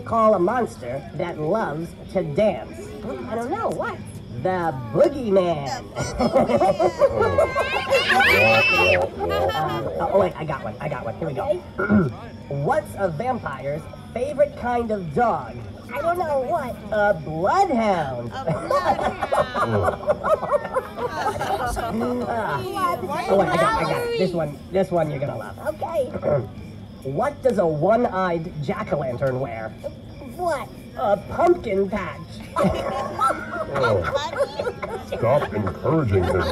call a monster that loves to dance? I don't know, what? The Boogeyman. Oh wait, I got one. Here we go. What's a vampire's favorite kind of dog? I don't know, what? A bloodhound. Oh wait, I got it. This one you're gonna love. Okay. What does a one-eyed jack-o'-lantern wear? What? A pumpkin patch. Stop encouraging him.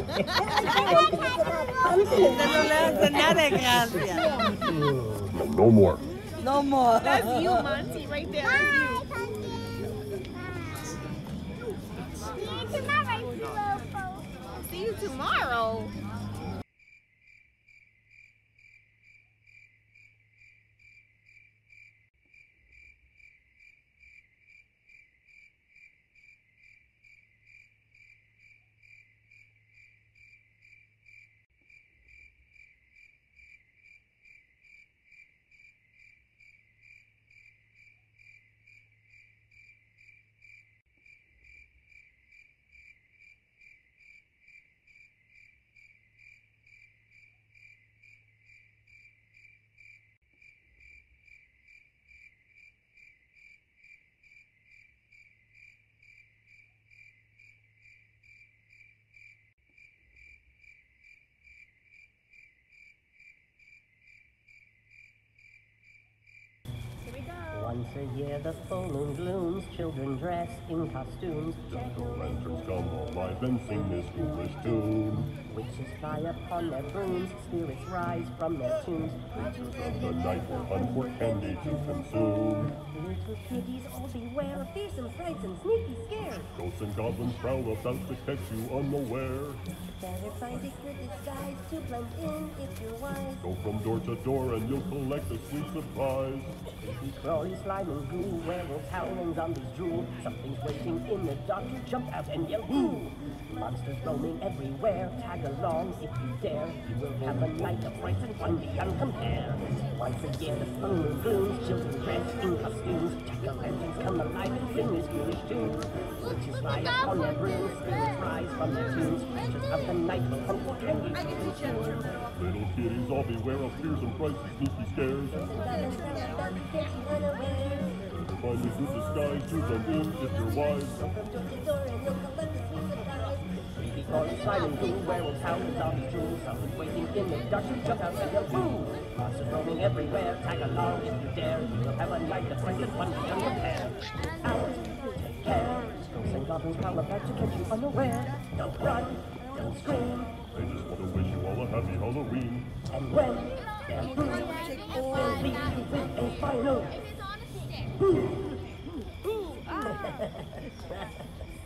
No more. No more. That's you, Monty, right there. That's you. See you tomorrow. Once a year the full moon glooms, children dress in costumes. Jack-o'-lanterns come alive and sing this foolish tune. Witches fly upon their brooms, spirits rise from their tombs. Creatures of the night will hunt for candy to consume. Little kiddies all beware of fearsome frights and sneaky scares. Ghosts and goblins prowl about to catch you unaware. Better find a good disguise to blend in if you're wise. Go from door to door and you'll collect a sweet surprise. Creepy, crawly, slime and goo, werewolves howl and zombies drool. Something's waiting in the dark to jump out and yell ooh. Monsters roaming everywhere, tag along if you dare. You will have a night of fright and fun beyond compare. Once a year the full moon glooms, children dress in costumes. Jack-o'-lanterns come alive and sing this foolish tune. Witches fly upon their brooms, spirits rise from their tombs. Creatures of the night will hunt for candy to consume. Little kiddies all beware of fearsome frights and sneaky scares. Better find a good disguise to blend in if you're wise. Creepy, crawly, slime and goo, werewolves howl and zombies drool. Something's waiting in the dark to jump out and yell ooh. Monsters roaming everywhere, tag along if you dare. You will have a night of fright and fun beyond compare. Hours, take care. Ghosts and goblins prowl about to catch you unaware. Don't run, don't scream. They just want to wish you all a happy Halloween. And when they're through, they'll leave you with a final.